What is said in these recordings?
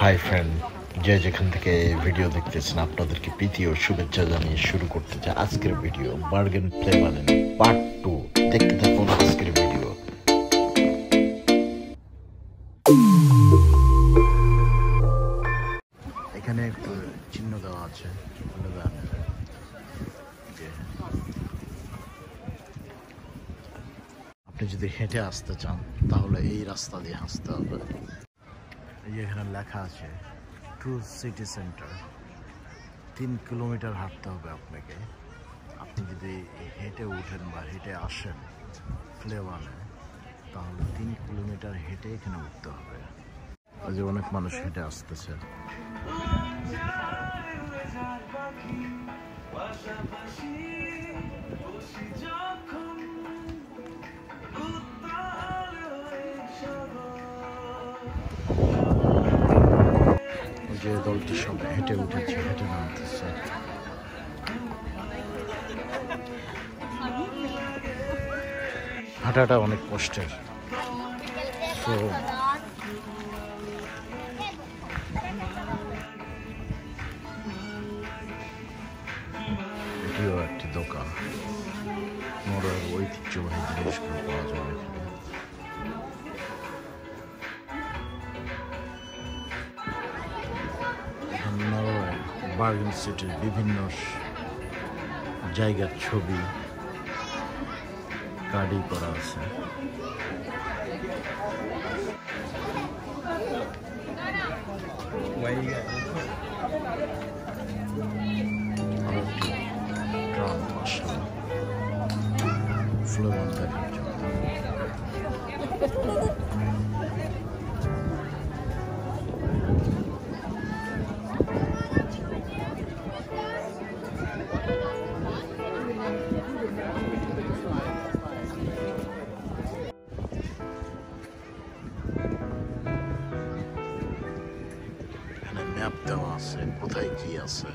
Hi friend, যে যেখান থেকে ভিডিও দেখতেছেন আপনাদেরকে প্রীতি ও শুভেচ্ছা জানিয়ে শুরু করতে চাই আজকের ভিডিও বার্গেন প্লেবারেন পার্ট 2। দেখতে থাকুন আজকের ভিডিও। এখানে একটু চিহ্ন দেওয়া আছে, আপনি যদি হেঁটে আসতে চান তাহলে এই রাস্তা দিয়ে আসতে হবে। এখানে লেখা আছে টু সিটি সেন্টার, 3 কিলোমিটার হাঁটতে হবে আপনাকে। আপনি যদি হেঁটে উঠেন বা হেঁটে আসেন প্লেবার্নে তাহলে 3 কিলোমিটার হেঁটে এখানে উঠতে হবে। আজ অনেক মানুষ হেঁটে আসতেছে। যে দলটি সব হেঁটে উঠেছে, হেঁটে নামতেছে। হাঁটাটা অনেক কষ্টের। তো এটিও একটি দোকান, নরওয়ের ঐতিহ্যবাহী জিনিসগুলো পাওয়া যাবে এখানে। নরওয়ে বার্গেন সিটির বিভিন্ন জায়গার ছবি কার্ডই করা আছে। ট্রাম আসলে ফ্লেভার দেখার জন্য। ম্যাপ দেওয়া আছে কোথায় কি আছে।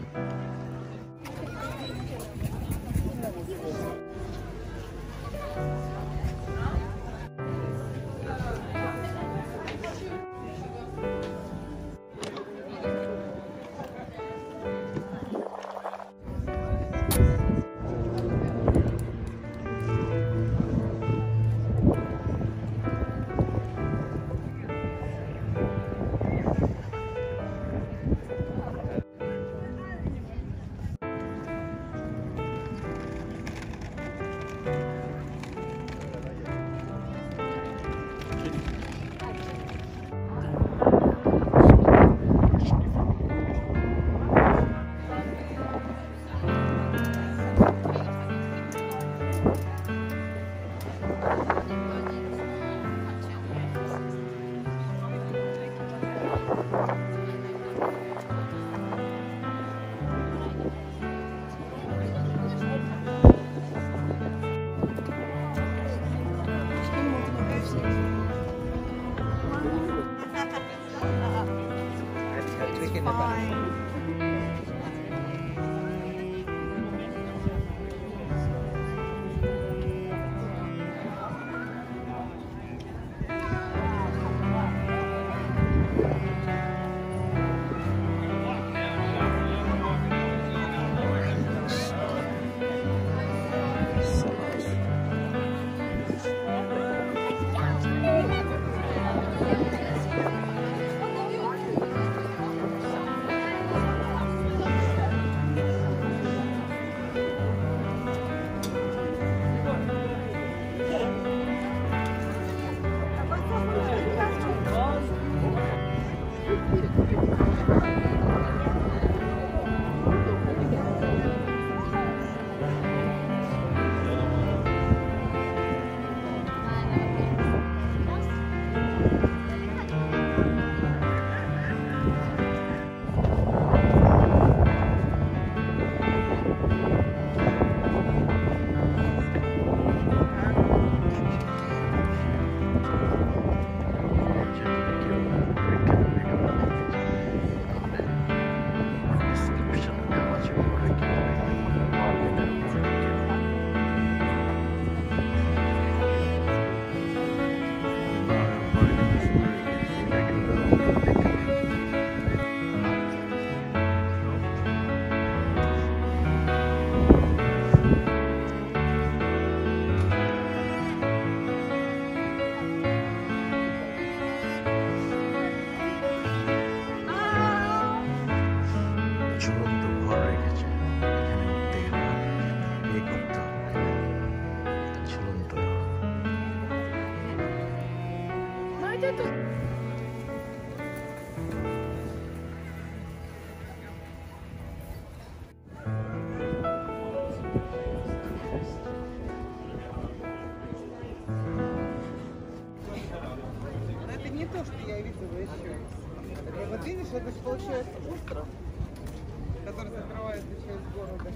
Вот видишь, это же получается остров, который закрывается часть города.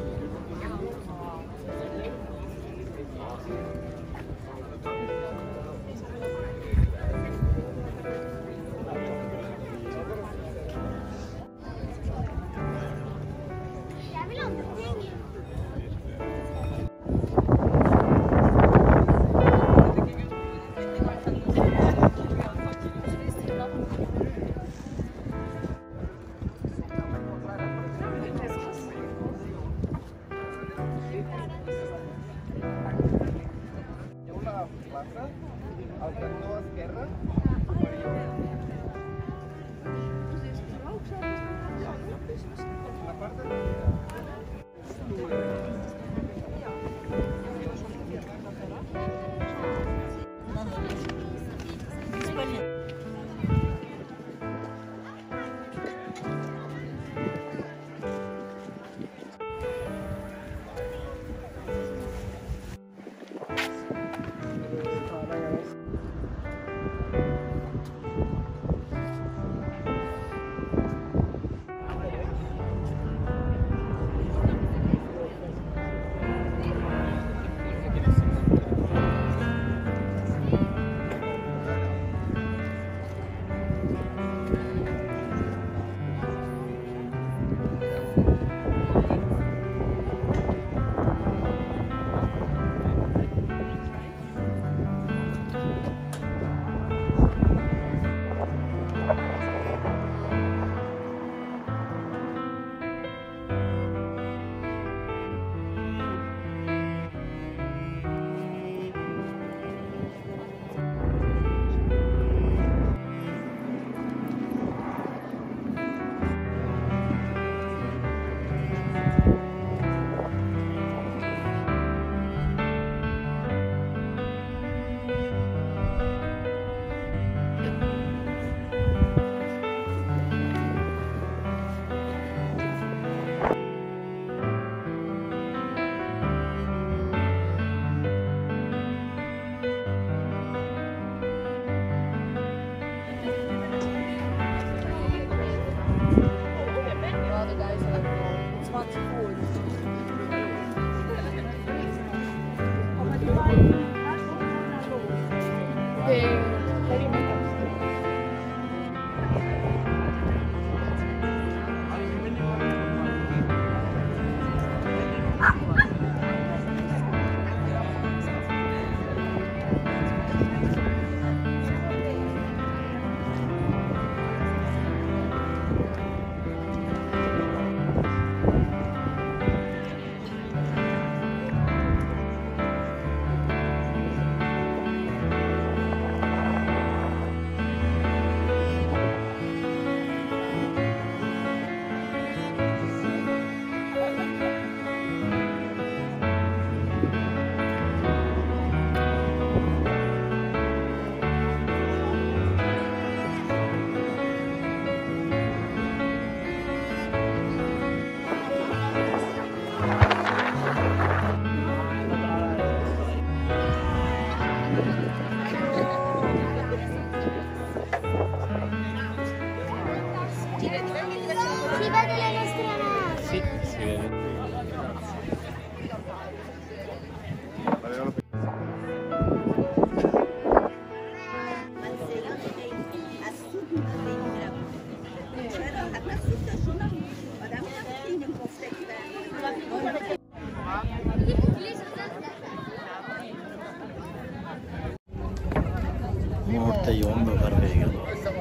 মুহূর্তেই অন্ধকার হয়ে গেল,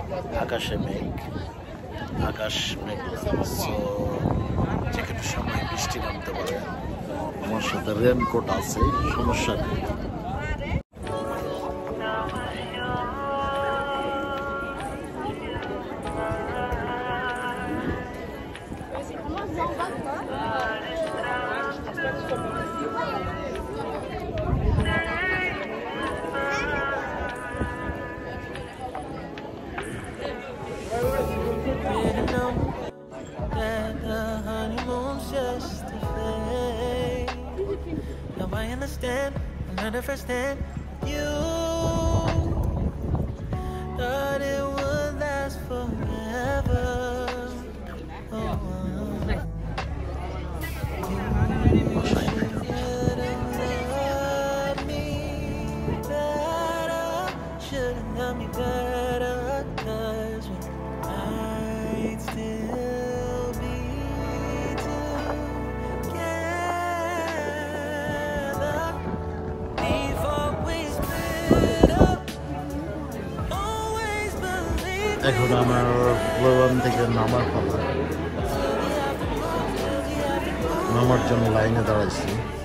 আকাশে মেঘ, আকাশ মেঘ, যেখানে সময় বৃষ্টি নামতে পারে। আমার সাথে রেনকোট আছে, সমস্যা নেই। Now I understand another firsthand you thought it would last forever. we'd still be together before we split up. Always believe এখন আমার প্রোগ্রাম থেকে নামার পালা, নামার জন্য লাইনে দাঁড়াইছি।